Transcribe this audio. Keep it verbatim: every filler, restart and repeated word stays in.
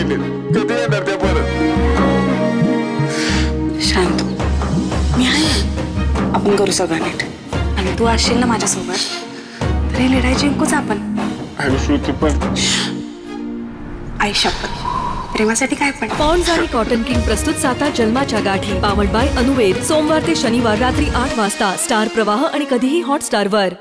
गेले, कधी येणार त्या परत? शांत, मी आहे, आपण करू सगळं नीट. आणि तू असशील ना माझ्यासोबत तर ही लढाई जिंकूच आपण. आणि श्रुती पण. आई शपथ, प्रेमासाठी काय पण. पॉन्ड्स आणि कॉटन किंग प्रस्तुत साता जन्माच्या गाठी, पावर्ड बाय अनुवेद. सोमवार ते शनिवार रात्री आठ वाजता स्टार प्रवाह आणि कधीही हॉटस्टार वर.